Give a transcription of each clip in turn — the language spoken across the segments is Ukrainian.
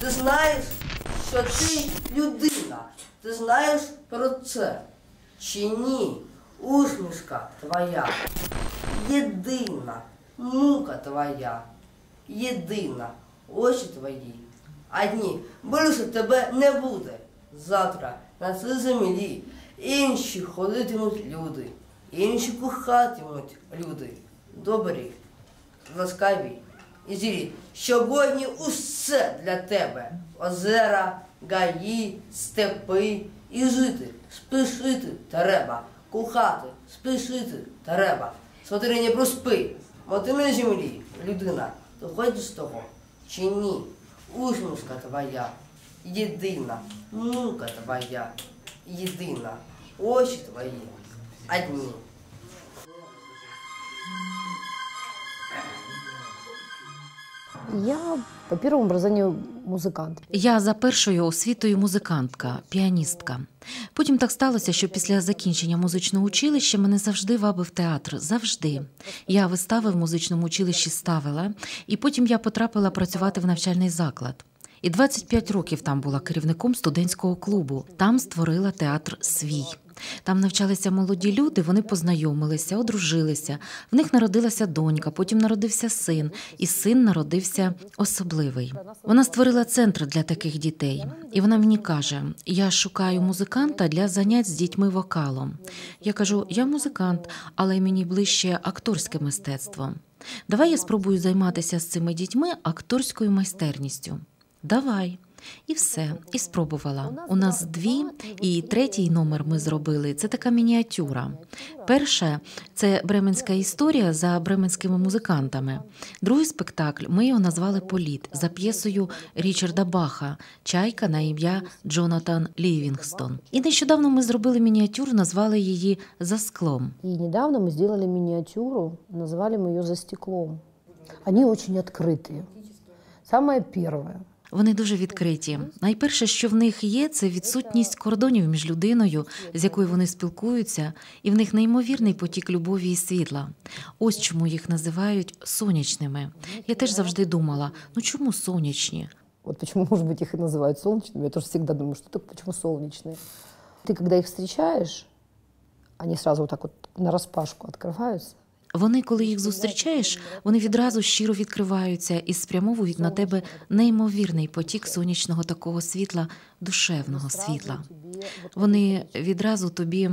Ти знаєш, що ти людина? Ти знаєш про це? Чи ні? Усмішка твоя єдина, мука твоя єдина, очі твої одні. Більше тебе не буде. Завтра на цій землі інші ходитимуть люди, інші кохатимуть люди. Добрі, ласкаві і злі. Сьогодні усе для тебе. Озера, гаї, степи і жити. Спішити треба. Кохати, спішити треба. Смотри, не проспи. Бо ти на землі, людина. Ти ходиш з того чи ні? Усмішка твоя єдина, мука твоя єдина, очі твої одні. Я по первому образованию музикант. Я за першою освітою музикантка, піаністка. Потім так сталося, що після закінчення музичного училища мене завжди вабив театр. Завжди. Я вистави в музичному училищі ставила, і потім я потрапила працювати в навчальний заклад. І 25 років там була керівником студентського клубу. Там створила театр свій. Там навчалися молоді люди, вони познайомилися, одружилися. В них народилася донька, потім народився син, і син народився особливий. Вона створила центр для таких дітей. І вона мені каже, я шукаю музиканта для занять з дітьми вокалом. Я кажу, я музикант, але мені ближче акторське мистецтво. Давай я спробую займатися з цими дітьми акторською майстерністю. Давай. І все, і спробувала. У нас 2, і 3-й номер ми зробили. Це така мініатюра. Перше – це бременська історія за бременськими музикантами. Другий спектакль ми його назвали «Політ» за п'єсою Річарда Баха «Чайка на ім'я Джонатан Лівінгстон». І нещодавно ми зробили мініатюру, назвали її «За склом». И недавно мы сделали миниатюру, назвали мы ее «За стеклом». Они очень открытые. Самое первое. Вони дуже відкриті. Найперше, що в них є, це відсутність кордонів між людиною, з якою вони спілкуються, і в них неймовірний потік любові і світла. Ось чому їх називають сонячними. Я теж завжди думала, ну чому сонячні? Вот почему, может быть, их и называют солнечными. Я тоже всегда думаю, что так, почему солнечные. Ты, когда их встречаешь, они сразу вот так вот нараспашку открываются. Вони, коли їх зустрічаєш, вони відразу щиро відкриваються і спрямовують на тебе неймовірний потік сонячного такого світла, душевного світла. Вони відразу тобі...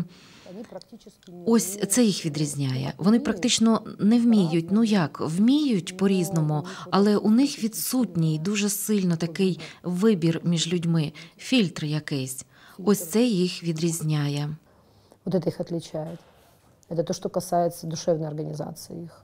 Ось це їх відрізняє. Вони практично не вміють, ну як, вміють по-різному, але у них відсутній дуже сильно такий вибір між людьми, фільтр якийсь. Ось це їх відрізняє. Вот это их отличает. Это то, что касается душевной организации их.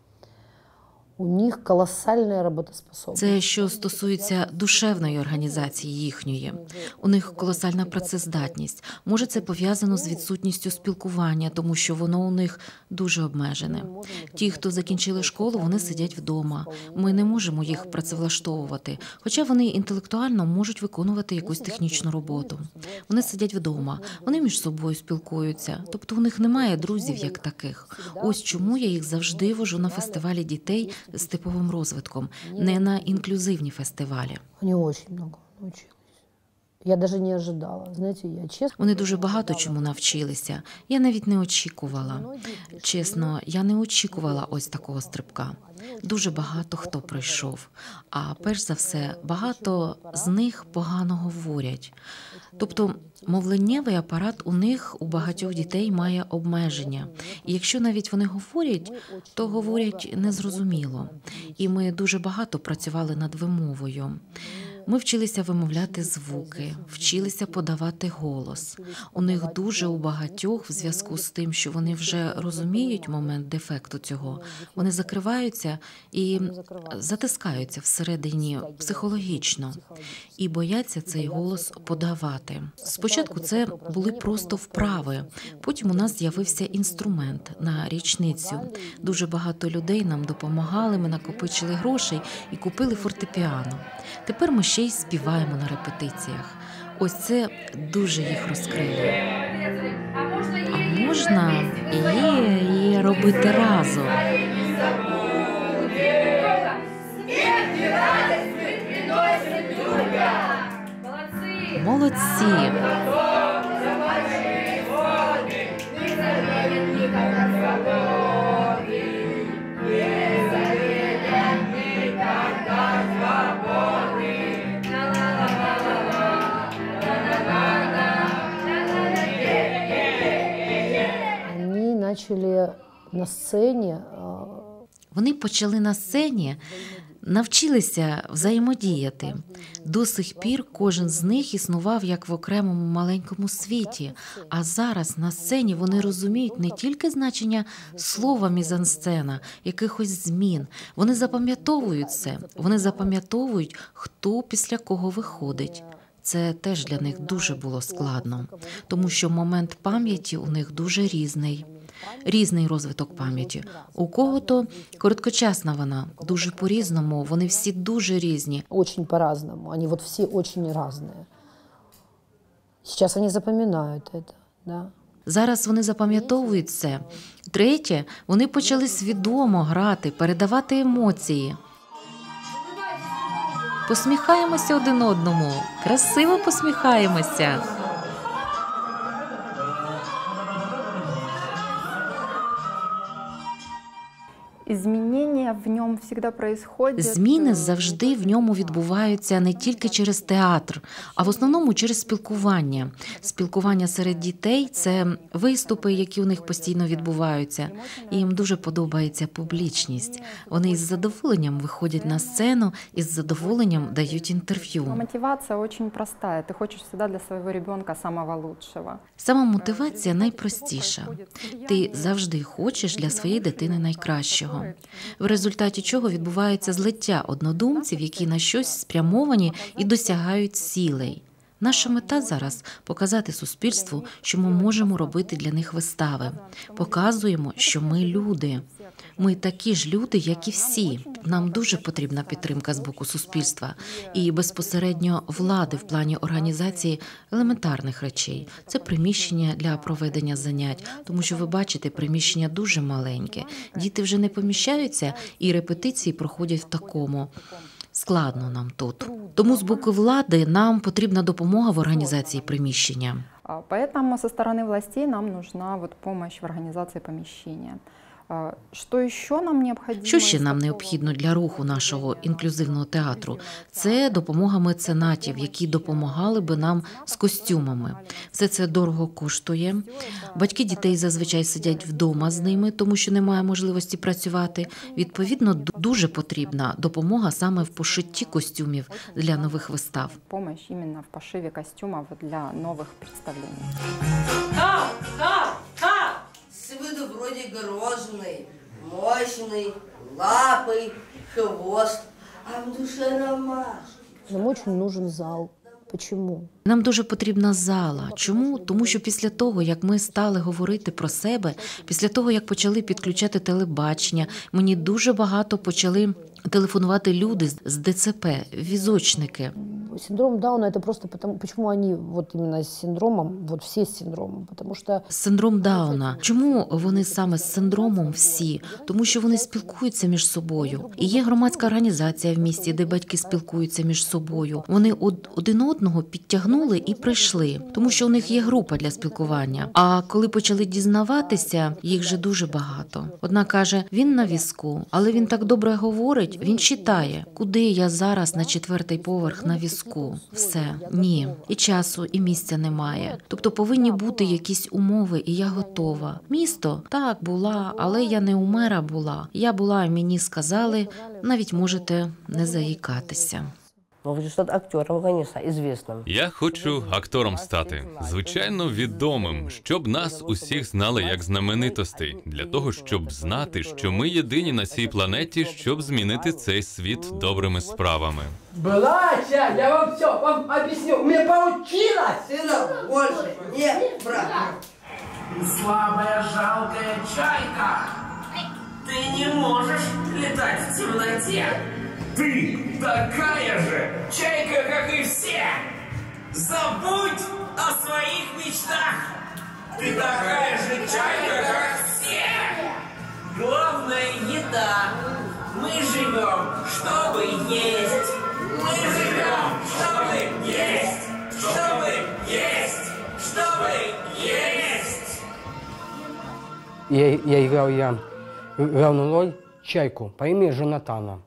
У них колоссальная работоспособность. Це що стосується душевної організації їхньої. У них колосальна працездатність. Може, це пов'язано з відсутністю спілкування, тому що воно у них дуже обмежене. Ті, хто закінчили школу, вони сидять вдома. Ми не можемо їх працевлаштовувати, хоча вони інтелектуально можуть виконувати якусь технічну роботу. Вони сидять вдома, вони між собою спілкуються, тобто у них немає друзів як таких. Ось чому я їх завжди вожу на фестивалі дітей з типовим розвитком, не на інклюзивні фестивалі. Вони дуже багато навчились. Я навіть не очікувала. Знаєте, я чесно... Вони дуже багато чому навчилися. Я навіть не очікувала. Чесно, я не очікувала ось такого стрибка. Дуже багато хто пройшов. А перш за все, багато з них погано говорять. Тобто, мовленнєвий апарат у них, у багатьох дітей, має обмеження. І якщо навіть вони говорять, то говорять незрозуміло. І ми дуже багато працювали над вимовою. Ми вчилися вимовляти звуки, вчилися подавати голос. У них дуже у багатьох, в зв'язку з тим, що вони вже розуміють момент дефекту цього, вони закриваються і затискаються всередині психологічно і бояться цей голос подавати. Спочатку це були просто вправи, потім у нас з'явився інструмент на річницю. Дуже багато людей нам допомагали, ми накопичили грошей і купили фортепіано. Тепер ми ще й співаємо на репетиціях. Ось це дуже їх розкрило. А можна і робити разом. Молодці! Они начали на сцене Вони почали на сцені, навчилися взаємодіяти. До сих пір кожен з них існував як в окремому маленькому світі, а зараз на сцені вони розуміють не тільки значення слова мізансцена, якихось змін. Вони запам'ятовують це, вони запам'ятовують, хто після кого виходить. Це теж для них дуже було складно, тому що момент пам'яті у них дуже різний. Різний розвиток пам'яті. У кого-то короткочасна вона, дуже по-різному, вони всі дуже різні. очень по-разному, они вот все очень разные. Сейчас они запоминают это, да. Зараз вони запам'ятовують це. Третє, вони почали свідомо грати, передавати емоції. Посміхаємося один одному, красиво посміхаємося. Изменения в нем всегда происходят. Зміни завжди в ньому відбуваються не тільки через театр, а в основному через спілкування. Спілкування серед дітей – це виступи, які у них постійно відбуваються. І їм дуже подобається публічність. Вони із задоволенням виходять на сцену і з задоволенням дають інтерв'ю. Мотивация очень простая. Ты хочешь всегда для своего ребенка самого лучшего. Сама мотивація найпростіша. Ти завжди хочеш для своєї дитини найкращого. В результаті чого відбувається злиття однодумців, які на щось спрямовані і досягають цілей. Наша мета зараз – показати суспільству, що ми можемо робити для них вистави. Показуємо, що ми люди. Ми такі ж люди, як і всі. Нам дуже потрібна підтримка з боку суспільства і безпосередньо влади в плані організації елементарних речей. Це приміщення для проведення занять, тому що ви бачите, приміщення дуже маленьке. Діти вже не поміщаються і репетиції проходять в такому. Складно нам тут. Тому з боку влади нам потрібна допомога в організації приміщення. Поэтому со стороны властей нам нужна помощь в организации помещения. Що ще нам необхідно для руху нашого інклюзивного театру? Це допомога меценатів, які допомагали би нам з костюмами. Все це дорого коштує. Батьки дітей зазвичай сидять вдома з ними, тому що немає можливості працювати. Відповідно, дуже потрібна допомога саме в пошитті костюмів для нових вистав. Допомога іменно в пошиві костюмів для нових представлень. С виду вроде грозный, мощный, лапой, хвост, а в душе ромашка. Нам очень нужен зал. Почему? Нам дуже потрібна зала. Чому? Тому що після того, як ми стали говорити про себе, після того, як почали підключати телебачення, мені дуже багато почали телефонувати люди з ДЦП, візочники. Синдром Дауна – это просто потому, почему они вот именно с синдромом, вот все с синдромом, потому что… Синдром Дауна. Чому вони саме з синдромом всі? Тому що вони спілкуються між собою. І є громадська організація в місті, де батьки спілкуються між собою. Вони один одного підтягнули і прийшли, тому що у них є група для спілкування. А коли почали дізнаватися, їх же дуже багато. Одна каже, він на візку, але він так добре говорить, він читає. Куди я зараз на 4-й поверх на візку? Все. Ні. І часу, і місця немає. Тобто повинні бути якісь умови, і я готова. Місто? Так, була, але я не у мера була. Я була, і мені сказали, навіть можете не заїкатися. Актером, конечно, известным. Я хочу актором стати. Звичайно, відомим, щоб нас усіх знали як знаменитостей. Для того, щоб знати, що ми єдині на цій планеті, щоб змінити цей світ добрими справами. Братья, я вам все вам объясню. Мне получилось! Сынок, больше не брат. Слабая, жалкая чайка. Ты не можешь летать в темноте. Ты такая же чайка, как и все. Забудь о своих мечтах. Ты такая же чайка, как все. Главное — еда. Мы живем, чтобы есть. Мы живем, чтобы есть. Чтобы Я играл главную роль Чайку по имени Джонатана.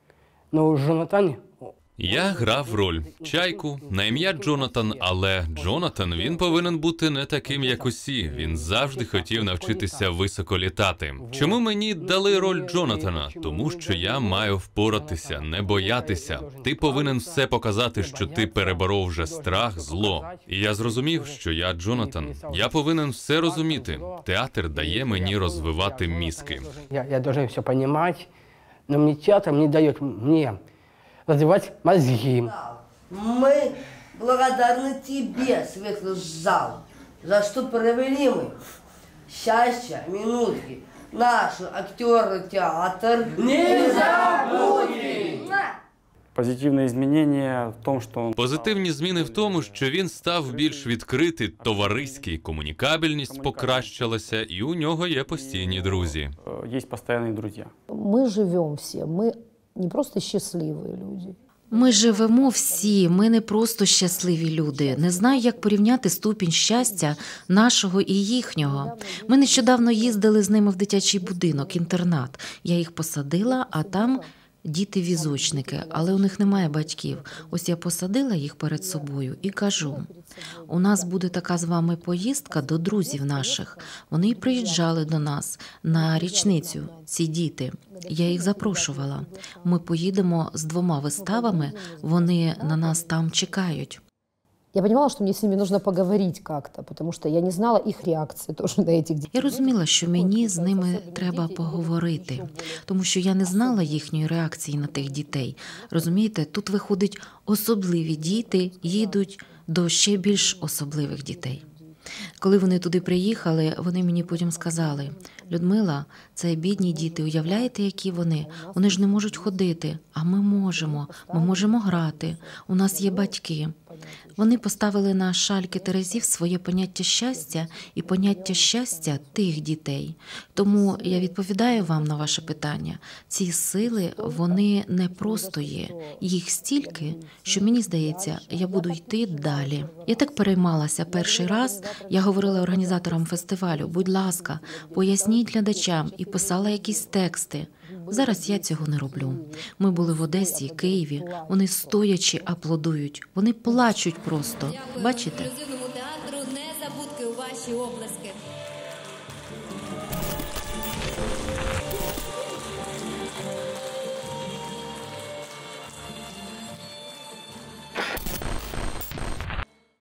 Но Джонатан... Я грав роль Чайку на ім'я Джонатан, але Джонатан, він повинен бути не таким, як усі. Він завжди хотів навчитися високо літати. Чому мені дали роль Джонатана? Тому що я маю впоратися, не боятися. Ти повинен все показати, що ти переборов вже страх, зло. І я зрозумів, що я Джонатан. Я повинен все розуміти. Театр дає мені розвивати мізки. Я должен все понимать, но мне театр не дает мне развивать мозги. Мы благодарны тебе, светлый зал, за что провели мы счастья, минутки, наш актерный театр. Не забудем! Позитивные изменения в том, что он... Позитивні зміни в тому, що він став більш відкритий, товариський, комунікабельність покращилася, і у нього є постійні друзі. Есть постоянные друзья. Мы живем все, мы не просто счастливые люди. Ми живемо всі, ми не просто щасливі люди. Не знаю, як порівняти ступінь щастя нашого і їхнього. Ми нещодавно їздили з ними в дитячий будинок, інтернат. Я їх посадила, а там діти-візочники, але у них немає батьків. Ось я посадила їх перед собою і кажу, у нас буде така з вами поїздка до друзів наших. Вони й приїжджали до нас на річницю, ці діти. Я їх запрошувала. Ми поїдемо з 2 виставами, вони на нас там чекають. Я понимала, что мне с ними нужно поговорить как-то, потому что я не знала их реакции тоже на этих детей. Я розуміла, що мені з ними треба поговорити, тому що я не знала їхньої реакції на тих дітей. Розумієте, тут виходить, особливі діти їдуть до ще більш особливих дітей. Коли вони туди приїхали, вони мені потім сказали, Людмила, це бідні діти, уявляєте, які вони? Вони ж не можуть ходити, а ми можемо грати, у нас є батьки. Вони поставили на шальки терезів своє поняття щастя і поняття щастя тих дітей. Тому я відповідаю вам на ваше питання. Ці сили, вони не просто є. Їх стільки, що мені здається, я буду йти далі. Я так переймалася перший раз. Я говорила організаторам фестивалю, будь ласка, поясніть глядачам і писала якісь тексти. Зараз я цього не роблю. Ми були в Одесі, Києві, вони стоячи аплодують, вони плачуть просто. Бачите? Театру «Незабудки» у вашій області.